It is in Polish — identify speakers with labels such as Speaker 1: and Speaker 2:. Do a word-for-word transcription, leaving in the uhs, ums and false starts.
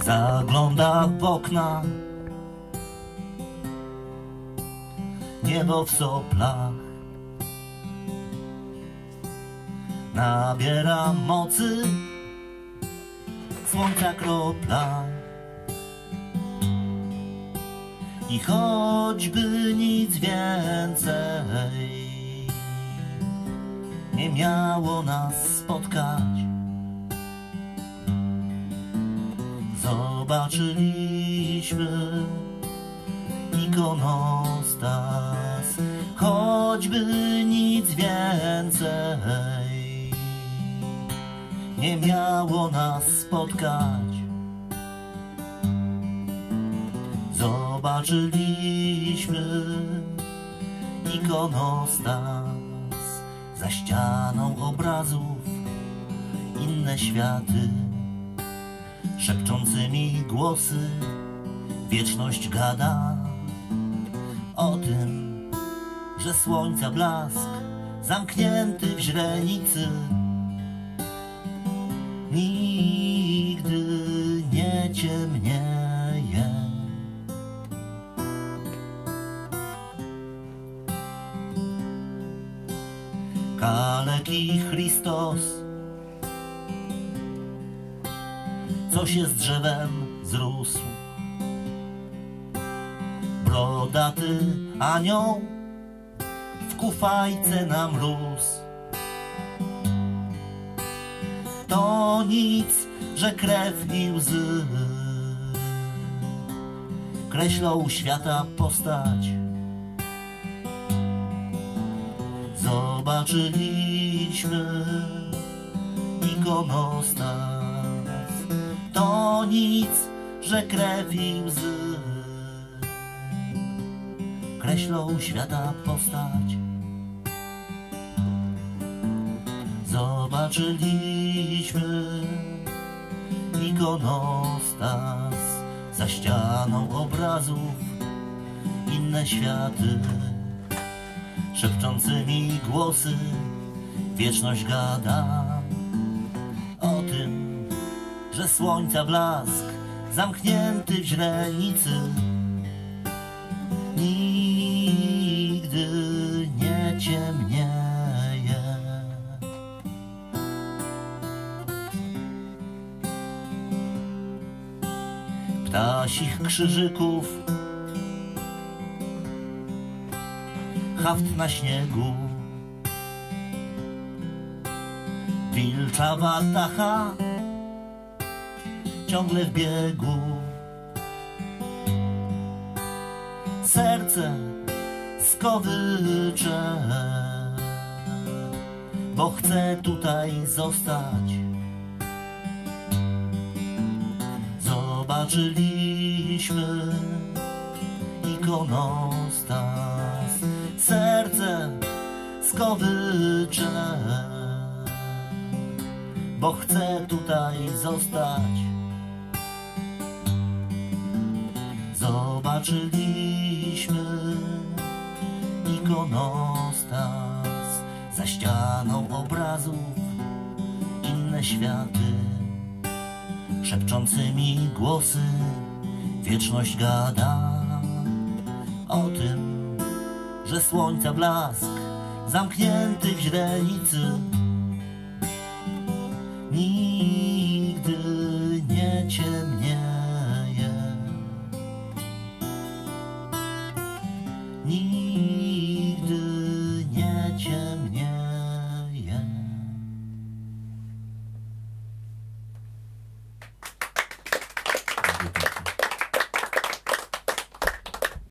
Speaker 1: Zagląda w okna, niebo w soplach nabiera mocy słońca kropla. I choćby nic więcej nie miało nas spotkać, zobaczyliśmy ikonostas. Choćby nic więcej nie miało nas spotkać, zobaczyliśmy ikonostas. Za ścianą obrazów inne światy, szepczącymi głosy wieczność gada o tym, że słońca blask zamknięty w źrenicy nigdy nie ciemnieje. Kaleki Chrystos, co się z drzewem zrósł, brodaty anioł w kufajce nam rósł. To nic, że krew i łzy kreślą świata postać. Zobaczyliśmy ikonostas. To nic, że krew i łzy kreślą świata postać. Zobaczyliśmy ikonostas. Za ścianą obrazów inne światy, szepczącymi głosy wieczność gada o tym, że słońca blask zamknięty w źrenicy nigdy nie ciemnieje. Ptasich krzyżyków haft na śniegu, wilcza watacha ciągle w biegu. Serce skowycze, bo chcę tutaj zostać. Zobaczyliśmy ikonostas. Serce skowycze, bo chcę tutaj zostać. Zobaczyliśmy ikonostas. Za ścianą obrazów inne światy, szepczącymi głosy wieczność gada o tym, że słońca blask zamknięty w źrenicy nigdy